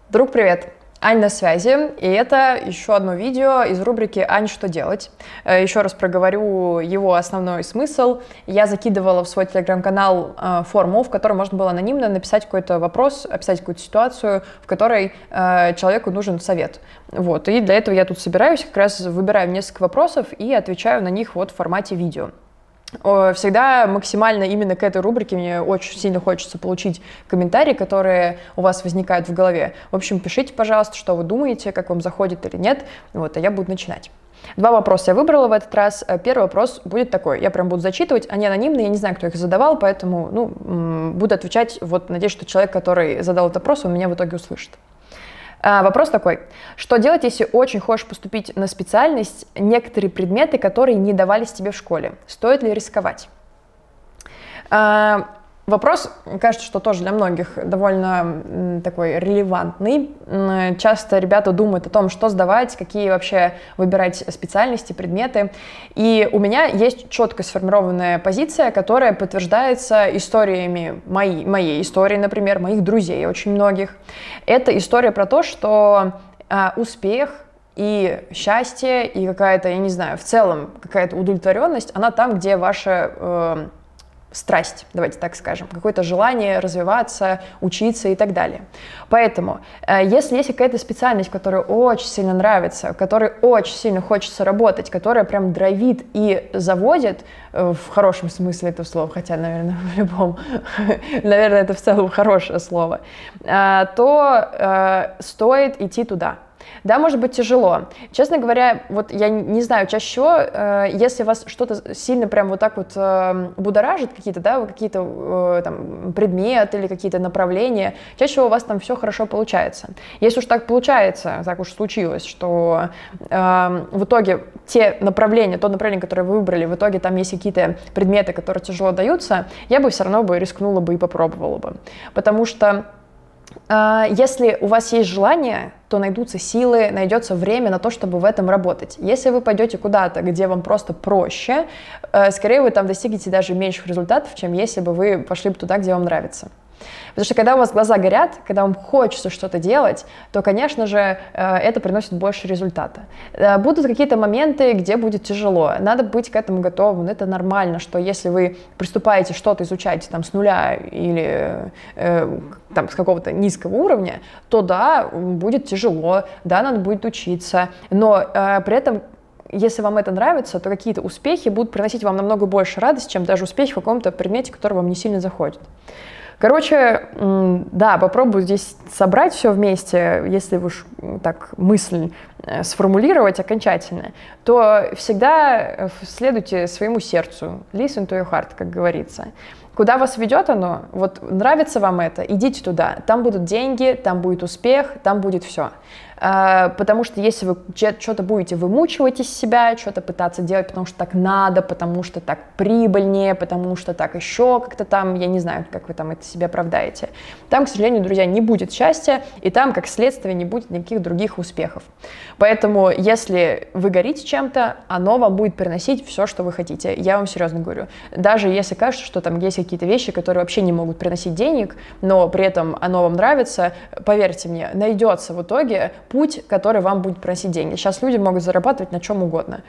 Друг, привет! Ань на связи, и это еще одно видео из рубрики «Ань, что делать?». Еще раз проговорю его основной смысл. Я закидывала в свой телеграм-канал форму, в которой можно было анонимно написать какой-то вопрос, описать какую-то ситуацию, в которой человеку нужен совет. Вот. И для этого я тут собираюсь, как раз выбираю несколько вопросов и отвечаю на них вот в формате видео. Всегда максимально именно к этой рубрике мне очень сильно хочется получить комментарии, которые у вас возникают в голове. В общем, пишите, пожалуйста, что вы думаете, как вам заходит или нет, вот, а я буду начинать. Два вопроса я выбрала в этот раз. Первый вопрос будет такой, я прям буду зачитывать, они анонимные, я не знаю, кто их задавал, поэтому буду отвечать, вот, надеюсь, что человек, который задал этот вопрос, он меня в итоге услышит. Вопрос такой, что делать, если очень хочешь поступить на специальность, некоторые предметы, которые не давались тебе в школе? Стоит ли рисковать? Вопрос, кажется, что тоже для многих довольно такой релевантный. Часто ребята думают о том, что сдавать, какие вообще выбирать специальности, предметы. И у меня есть четко сформированная позиция, которая подтверждается историями моей истории, например, моих друзей, очень многих. Это история про то, что успех и счастье, и какая-то, я не знаю, в целом какая-то удовлетворенность, она там, где ваша страсть, давайте так скажем, какое-то желание развиваться, учиться и так далее. Поэтому, если есть какая-то специальность, которая очень сильно нравится, в которой очень сильно хочется работать, которая прям драйвит и заводит, в хорошем смысле этого слова, хотя, наверное, в любом, наверное, это в целом хорошее слово, то стоит идти туда. Да, может быть тяжело. Честно говоря, вот я не знаю, чаще всего, если вас что-то сильно прям вот так вот будоражит, какие-то, да, какие-то там предметы или какие-то направления, чаще всего у вас там все хорошо получается. Если уж так получается, так уж случилось, что в итоге то направление, которое вы выбрали, в итоге там есть какие-то предметы, которые тяжело даются, я бы все равно бы рискнула бы и попробовала бы. Потому что если у вас есть желание, то найдутся силы, найдется время на то, чтобы в этом работать. Если вы пойдете куда-то, где вам просто проще, скорее вы там достигнете даже меньших результатов, чем если бы вы пошли туда, где вам нравится. Потому что когда у вас глаза горят, когда вам хочется что-то делать, то, конечно же, это приносит больше результата. Будут какие-то моменты, где будет тяжело. Надо быть к этому готовым. Это нормально, что если вы приступаете что-то изучать там, с нуля или там, с какого-то низкого уровня, то да, будет тяжело, да, надо будет учиться. Но при этом если вам это нравится, то какие-то успехи будут приносить вам намного больше радости, чем даже успехи в каком-то предмете, который вам не сильно заходит. Короче, да, попробую здесь собрать все вместе, если уж так мысль сформулировать окончательно, то всегда следуйте своему сердцу, listen to your heart, как говорится. Куда вас ведет оно, вот нравится вам это, идите туда, там будут деньги, там будет успех, там будет все. Потому что если вы что-то будете вымучивать из себя, что-то пытаться делать, потому что так надо, потому что так прибыльнее, потому что так еще как-то там, я не знаю, как вы там это себе оправдаете, там, к сожалению, друзья, не будет счастья, и там, как следствие, не будет никаких других успехов. Поэтому, если вы горите чем-то, оно вам будет приносить все, что вы хотите. Я вам серьезно говорю. Даже если кажется, что там есть какие-то вещи, которые вообще не могут приносить денег, но при этом оно вам нравится, поверьте мне, найдется в итоге путь, который вам будет приносить деньги. Сейчас люди могут зарабатывать на чем угодно.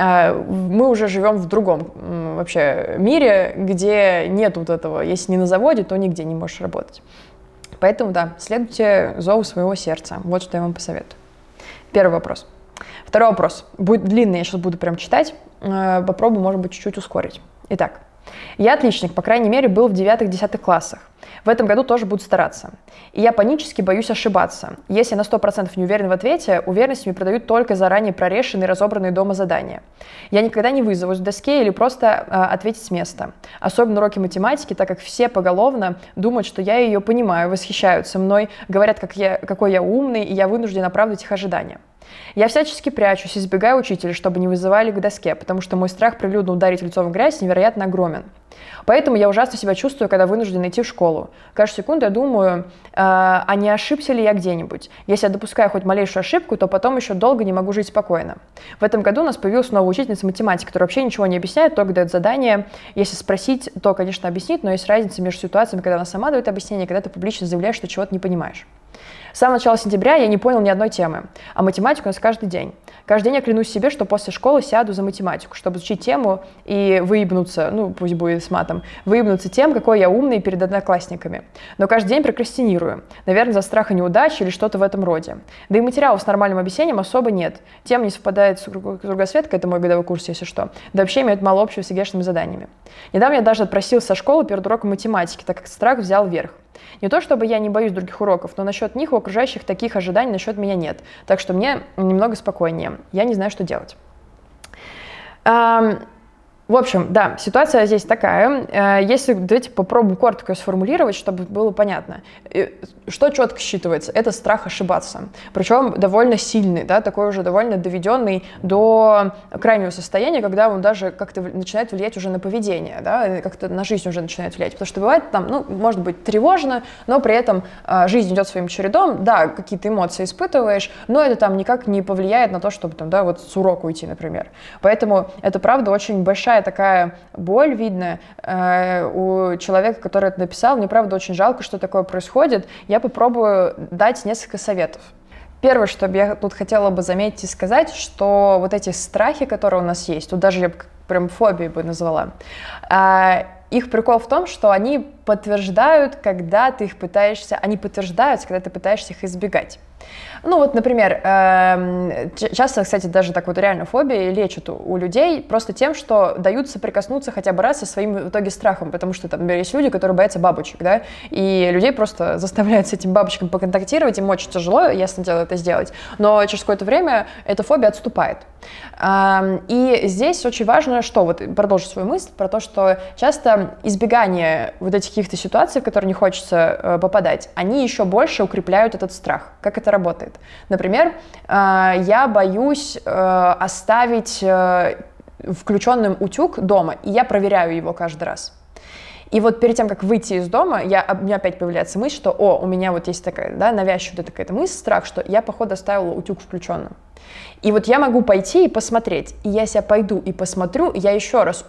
Мы уже живем в другом вообще мире, где нет вот этого. Если не на заводе, то нигде не можешь работать. Поэтому, да, следуйте зову своего сердца. Вот что я вам посоветую. Первый вопрос. Второй вопрос. Будет длинный, я сейчас буду прям читать. Попробую, может быть, чуть-чуть ускорить. Итак. Я отличник, по крайней мере, был в 9-10 классах. В этом году тоже буду стараться. И я панически боюсь ошибаться. Если я на 100% не уверен в ответе, уверенность мне придают только заранее прорешенные, разобранные дома задания. Я никогда не вызовусь в доске или просто ответить с места. Особенно уроки математики, так как все поголовно думают, что я ее понимаю, восхищаются мной, говорят, какой я умный, и я вынужден оправдывать их ожидания. Я всячески прячусь, избегаю учителей, чтобы не вызывали к доске, потому что мой страх прилюдно ударить лицом в грязь невероятно огромен. Поэтому я ужасно себя чувствую, когда вынужден идти в школу. Каждую секунду я думаю, а не ошибся ли я где-нибудь? Если я допускаю хоть малейшую ошибку, то потом еще долго не могу жить спокойно. В этом году у нас появилась новая учительница математики, которая вообще ничего не объясняет, только дает задание. Если спросить, то, конечно, объяснит, но есть разница между ситуациями, когда она сама дает объяснение, и когда ты публично заявляешь, что чего-то не понимаешь. С самого начала сентября я не понял ни одной темы, а математику у нас каждый день. Каждый день я клянусь себе, что после школы сяду за математику, чтобы изучить тему и выебнуться, ну пусть будет с матом, выебнуться тем, какой я умный перед одноклассниками. Но каждый день прокрастинирую. Наверное, за страха неудачи или что-то в этом роде. Да и материалов с нормальным объяснением особо нет. Тем не совпадает с кругосветкой, это мой годовой курс, если что. Да вообще имеет мало общего с ЕГЭшными заданиями. Недавно я даже отпросился со школы перед уроком математики, так как страх взял верх. Не то чтобы я не боюсь других уроков, но насчет них у окружающих таких ожиданий насчет меня нет. Так что мне немного спокойнее. Я не знаю, что делать. В общем, да, ситуация здесь такая. Если, давайте попробуем коротко ее сформулировать, чтобы было понятно. Что четко считывается? Это страх ошибаться. Причем довольно сильный, да, такой уже довольно доведенный до крайнего состояния, когда он даже как-то начинает влиять уже на поведение, да, как-то на жизнь уже начинает влиять. Потому что бывает там, ну, может быть, тревожно, но при этом жизнь идет своим чередом, да, какие-то эмоции испытываешь, но это там никак не повлияет на то, чтобы там, да, вот с урока уйти, например. Поэтому это, правда, очень большая такая боль видно у человека, который это написал. Мне, правда, очень жалко, что такое происходит. Я попробую дать несколько советов. Первое, что я тут хотела бы заметить и сказать, что вот эти страхи, которые у нас есть, тут даже я прям фобии бы назвала, их прикол в том, что они подтверждаются, когда ты пытаешься их избегать. Ну вот, например, часто, кстати, даже так вот реально фобии лечат у людей просто тем, что дают соприкоснуться хотя бы раз со своим в итоге страхом, потому что там есть люди, которые боятся бабочек, да, и людей просто заставляют с этим бабочкам поконтактировать, им очень тяжело, ясно дело, это сделать, но через какое-то время эта фобия отступает. И здесь очень важно, что, вот продолжу свою мысль про то, что часто избегание вот этих каких-то ситуаций, в которые не хочется попадать, они еще больше укрепляют этот страх. Как это работает? Например, я боюсь оставить включенным утюг дома, и я проверяю его каждый раз. И вот перед тем, как выйти из дома, у меня опять появляется мысль, что, у меня вот есть такая, да, навязчивая какая-то мысль, страх, что я, походу, оставила утюг включенным. И вот я могу пойти и посмотреть, и я себя пойду и посмотрю, я еще раз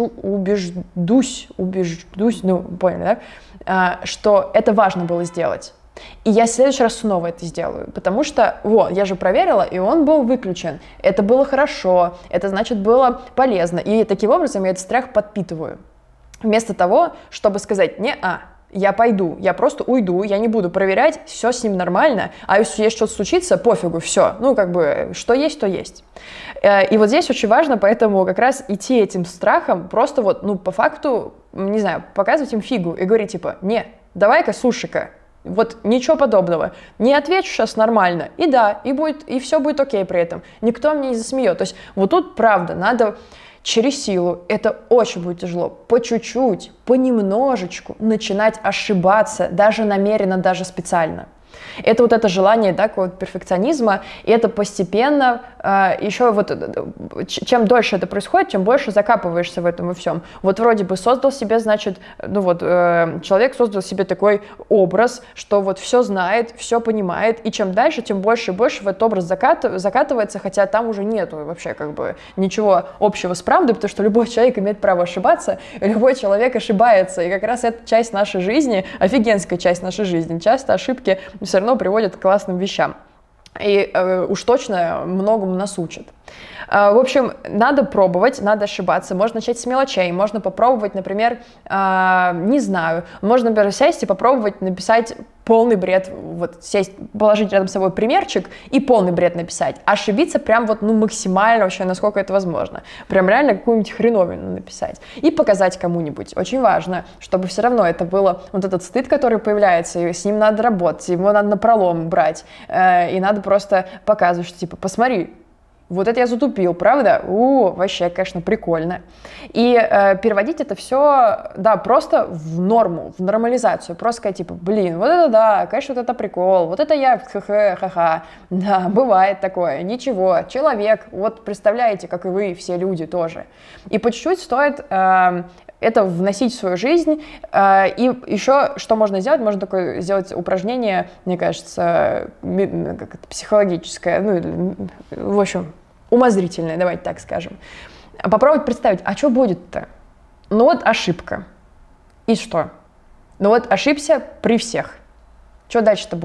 убеждусь, ну, поняли, да, что это важно было сделать. И я в следующий раз снова это сделаю, потому что, я же проверила, и он был выключен. Это было хорошо, это, значит, было полезно. И таким образом я этот страх подпитываю. Вместо того, чтобы сказать, я пойду, я просто уйду, я не буду проверять, все с ним нормально, а если что-то случится, пофигу, все, ну, как бы, что есть, то есть. И вот здесь очень важно, поэтому как раз идти этим страхом, просто вот, ну, по факту, не знаю, показывать им фигу и говорить, типа, давай-ка, слушай-ка, вот ничего подобного, не отвечу сейчас нормально, и все будет окей при этом, никто мне не засмеет. То есть вот тут, правда, надо через силу, это очень будет тяжело, по чуть-чуть, понемножечку начинать ошибаться, даже намеренно, даже специально. Это вот это желание, да, какого-то перфекционизма, и это постепенно, еще вот, чем дольше это происходит, тем больше закапываешься в этом во всем. Вот вроде бы создал себе, значит, человек создал себе такой образ, что вот все знает, все понимает, и чем дальше, тем больше и больше в этот образ закатывается, хотя там уже нету вообще как бы ничего общего с правдой, потому что любой человек имеет право ошибаться, любой человек ошибается, и как раз это часть нашей жизни, офигенская часть нашей жизни. Часто ошибки все равно приводит к классным вещам. И уж точно многому нас учат. В общем, надо пробовать, надо ошибаться. Можно начать с мелочей. Можно попробовать, например, не знаю, можно, например, сесть и попробовать написать полный бред, вот сесть, положить рядом с собой примерчик и полный бред написать. Ошибиться прям вот, ну, максимально вообще, насколько это возможно. Прям реально какую-нибудь хреновину написать. И показать кому-нибудь. Очень важно, чтобы все равно это было вот этот стыд, который появляется, и с ним надо работать, его надо напролом брать. И надо просто показывать, что типа, посмотри, вот это я затупил, правда? Вообще, конечно, прикольно. И переводить это все, да, просто в норму, в нормализацию. Просто сказать, типа, блин, вот это да, конечно, вот это прикол, вот это я, ха-ха, да, бывает такое, ничего, человек, вот представляете, как и вы, все люди тоже. И по чуть-чуть стоит это вносить в свою жизнь. И еще, что можно сделать? Можно такое сделать упражнение, мне кажется, психологическое, ну, в общем, умозрительное, давайте так скажем. Попробовать представить, а что будет-то? Ну вот ошибка. И что? Ну вот ошибся при всех. Что дальше-то будет?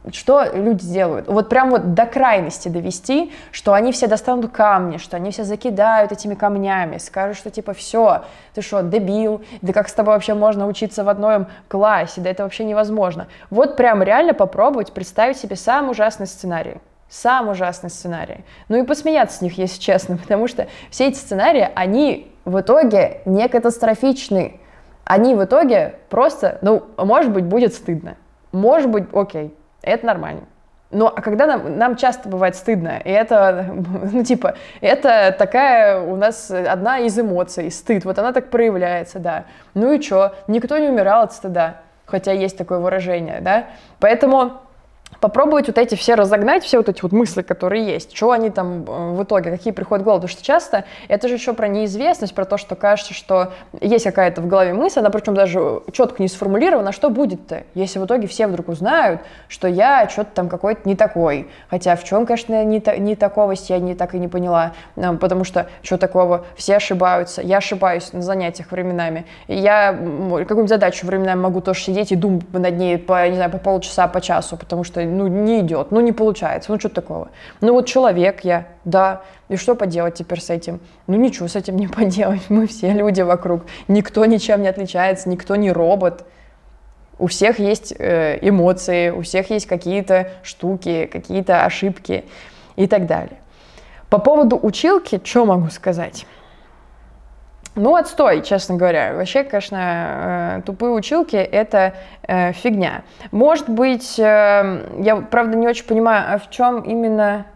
Что люди делают? Вот прям вот до крайности довести, что они все достанут камни, что они все закидают этими камнями, скажут, что типа все, ты что, дебил, да как с тобой вообще можно учиться в одном классе, да это вообще невозможно. Вот прям реально попробовать представить себе самый ужасный сценарий. Самый ужасный сценарий. Ну и посмеяться с них, если честно, потому что все эти сценарии, они в итоге не катастрофичны. Они в итоге просто, ну, может быть, будет стыдно. Может быть, окей. Это нормально. Но а когда нам часто бывает стыдно, и это, ну, типа, это такая у нас одна из эмоций, стыд, вот она так проявляется, да. Ну и что? Никто не умирал от стыда, хотя есть такое выражение, да. Поэтому попробовать вот эти все разогнать, все вот эти вот мысли, которые есть, что они там в итоге, какие приходят в голову, потому что часто это же еще про неизвестность, про то, что кажется, что есть какая-то в голове мысль, она причем даже четко не сформулирована, что будет-то, если в итоге все вдруг узнают, что я что-то там какой-то не такой, хотя в чем, конечно, не таковость я не так и не поняла, потому что что такого, все ошибаются, я ошибаюсь на занятиях временами, и я какую-нибудь задачу временами могу тоже сидеть и думать над ней по, не знаю, по полчаса, по часу, потому что ну, не идет, ну, не получается, ну, что такого. Ну, вот человек я, да, и что поделать теперь с этим? Ну, ничего с этим не поделать, мы все люди вокруг, никто ничем не отличается, никто не робот. У всех есть эмоции, у всех есть какие-то штуки, какие-то ошибки и так далее. По поводу училки, что могу сказать? Ну, отстой, честно говоря. Вообще, конечно, тупые училки — это фигня. Может быть, я, правда, не очень понимаю, а в чем именно...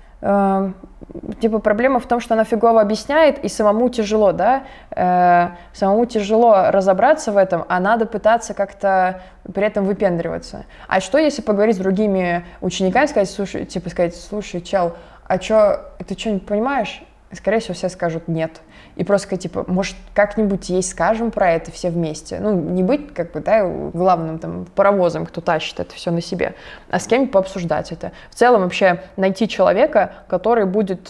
Типа проблема в том, что она фигово объясняет, и самому тяжело, да? Самому тяжело разобраться в этом, а надо пытаться как-то при этом выпендриваться. А что, если поговорить с другими учениками, сказать, слушай, чел, а что, ты что-нибудь понимаешь? Скорее всего, все скажут «нет». И просто сказать, типа, может, как-нибудь ей скажем про это все вместе. Ну, не быть, как бы, да, главным там паровозом, кто тащит это все на себе, а с кем-нибудь пообсуждать это. В целом, вообще, найти человека, который будет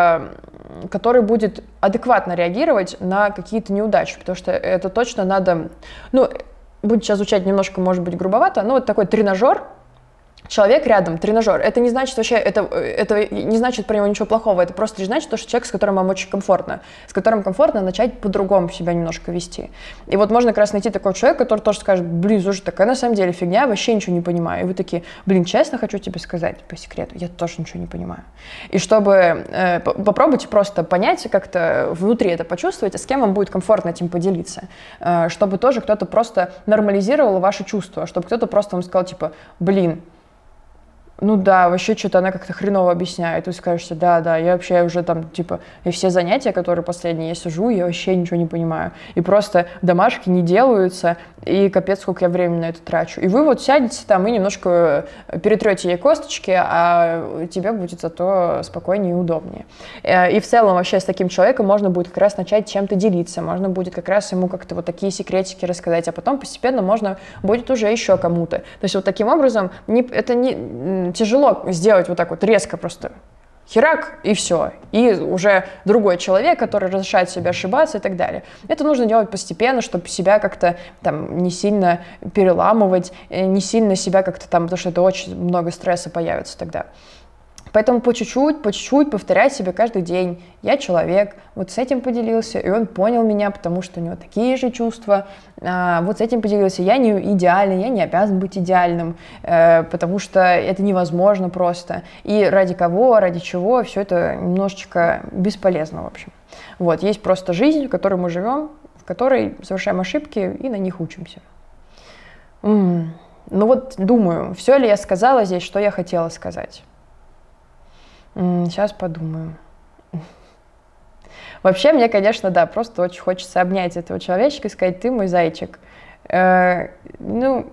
адекватно реагировать на какие-то неудачи, потому что это точно надо, ну, будет сейчас звучать немножко, может быть, грубовато, но вот такой тренажер, человек рядом, тренажер, это не значит вообще, это не значит про него ничего плохого, это просто значит, что человек, с которым вам очень комфортно, с которым комфортно начать по-другому себя немножко вести. И вот можно как раз найти такого человека, который тоже скажет, блин, слушай, такая на самом деле фигня, вообще ничего не понимаю. И вы такие, блин, честно хочу тебе сказать по секрету, я тоже ничего не понимаю. И чтобы попробуйте просто понять, как-то внутри это почувствовать, а с кем вам будет комфортно этим поделиться, чтобы тоже кто-то просто нормализировал ваши чувства, чтобы кто-то просто вам сказал, типа, блин, ну да, вообще что-то она как-то хреново объясняет. Ты скажешь, да, я вообще уже там, типа, и все занятия, которые последние, я сижу, я вообще ничего не понимаю. И просто домашки не делаются, и капец, сколько я времени на это трачу. И вы вот сядете там и немножко перетрете ей косточки, а тебе будет зато спокойнее и удобнее. И в целом вообще с таким человеком можно будет как раз начать чем-то делиться, можно будет как раз ему как-то вот такие секретики рассказать, а потом постепенно можно будет уже еще кому-то. То есть вот таким образом это не тяжело сделать вот так вот резко просто херак, и все. И уже другой человек, который разрешает себе ошибаться и так далее. Это нужно делать постепенно, чтобы себя как-то там не сильно переламывать, не сильно себя как-то там, потому что это очень много стресса появится тогда. Поэтому по чуть-чуть повторять себе каждый день. Я человек, вот с этим поделился, и он понял меня, потому что у него такие же чувства. Вот с этим поделился. Я не идеальный, я не обязан быть идеальным, потому что это невозможно просто. И ради кого, ради чего, все это немножечко бесполезно, в общем. Вот, есть просто жизнь, в которой мы живем, в которой совершаем ошибки и на них учимся. Ну вот думаю, все ли я сказала здесь, что я хотела сказать? Сейчас подумаю. Вообще, мне, конечно, да, просто очень хочется обнять этого человечка и сказать, ты мой зайчик. Ну,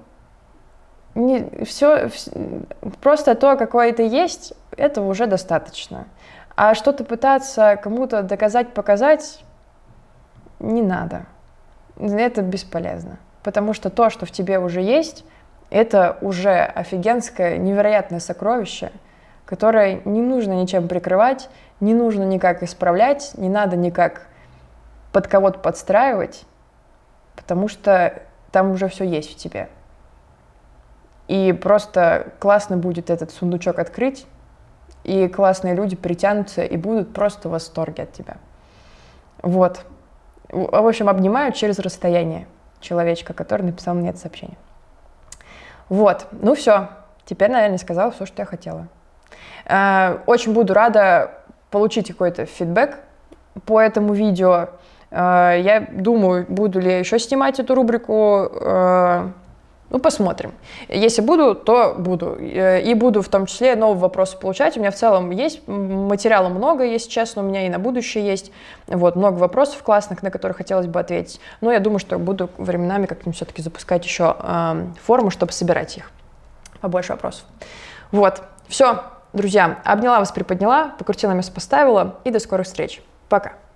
просто то, какое ты есть, этого уже достаточно. А что-то пытаться кому-то доказать, показать, не надо. Это бесполезно. Потому что то, что в тебе уже есть, это уже офигенское, невероятное сокровище, которое не нужно ничем прикрывать, не нужно никак исправлять, не надо никак под кого-то подстраивать, потому что там уже все есть в тебе. И просто классно будет этот сундучок открыть, и классные люди притянутся и будут просто в восторге от тебя. Вот. В общем, обнимаю через расстояние человечка, который написал мне это сообщение. Вот. Ну все. Теперь, наверное, сказала все, что я хотела. Очень буду рада получить какой-то фидбэк по этому видео. Я думаю, буду ли я еще снимать эту рубрику. Ну, посмотрим. Если буду, то буду. И буду в том числе новые вопросы получать. У меня в целом есть материала много, если честно, у меня и на будущее есть. Вот, много вопросов классных, на которые хотелось бы ответить. Но я думаю, что буду временами как-нибудь все-таки запускать еще форму, чтобы собирать их. Побольше вопросов. Вот. Все, друзья, обняла вас, приподняла, покрутила место, поставила. И до скорых встреч. Пока.